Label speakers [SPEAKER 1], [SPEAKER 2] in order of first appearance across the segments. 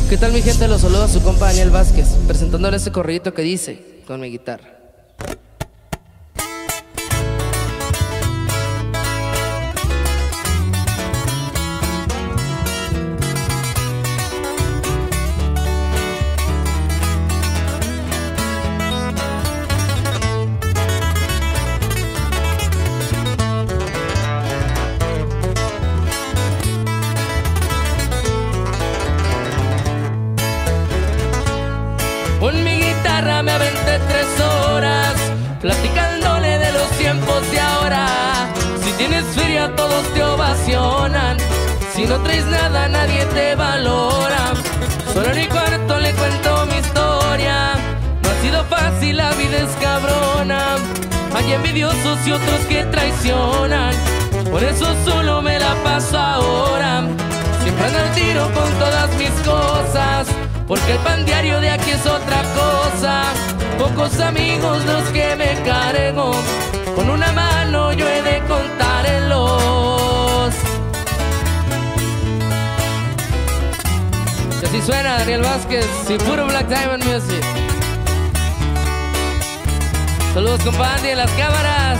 [SPEAKER 1] ¿Qué tal mi gente? Los saluda su compa Daniel Vázquez, presentándole este corridito que dice, con mi guitarra.
[SPEAKER 2] Con mi guitarra me aventé 3 horas platicándole de los tiempos de ahora. Si tienes feria todos te ovacionan, si no traes nada nadie te valora. Solo en mi cuarto le cuento mi historia. No ha sido fácil, la vida es cabrona. Hay envidiosos y otros que traicionan, por eso solo me la paso ahora. Siempre ando al tiro con todas mis cosas, porque el pan diario de aquí es otra cosa. Pocos amigos los que me cargo, con una mano yo he de contarlos.
[SPEAKER 1] Y así suena Daniel Vázquez y puro Black Diamond Music. Saludos compa Andy en las cámaras.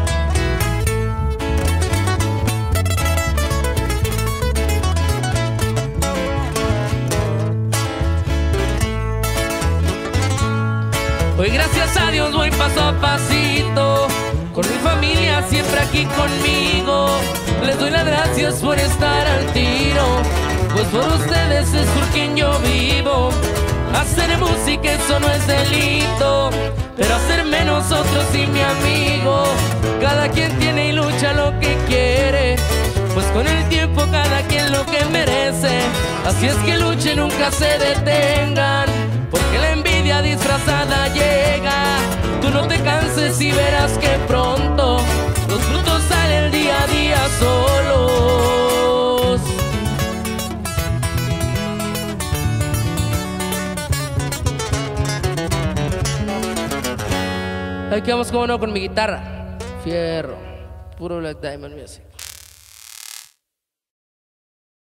[SPEAKER 2] Hoy gracias a Dios voy paso a pasito, con mi familia siempre aquí conmigo. Les doy las gracias por estar al tiro, pues por ustedes es por quien yo vivo. Hacer música eso no es delito, pero hacerme nosotros y mi amigo. Cada quien tiene y lucha lo que quiere, pues con el tiempo cada quien lo que merece. Así es que luchen, nunca se detengan, porque la envidia disfrazada llega. Tú no te canses y verás que pronto los frutos salen día a día solos.
[SPEAKER 1] Ahí quedamos como no con mi guitarra. Fierro, puro Black Diamond Music.